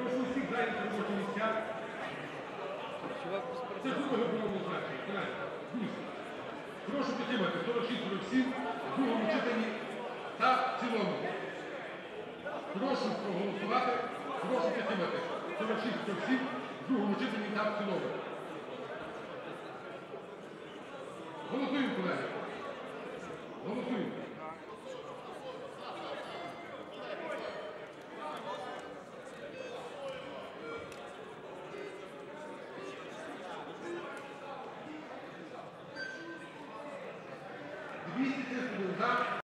Прошу всіх зайняти робочі місця. Це другого було значення. Колеги, друзі, прошу підтримати 46-47 в другому читанні та в цілому. Прошу проголосувати, прошу підтримати 46-47 в другому читанні та в цілому. Голосуємо, колеги. Голосуємо. За.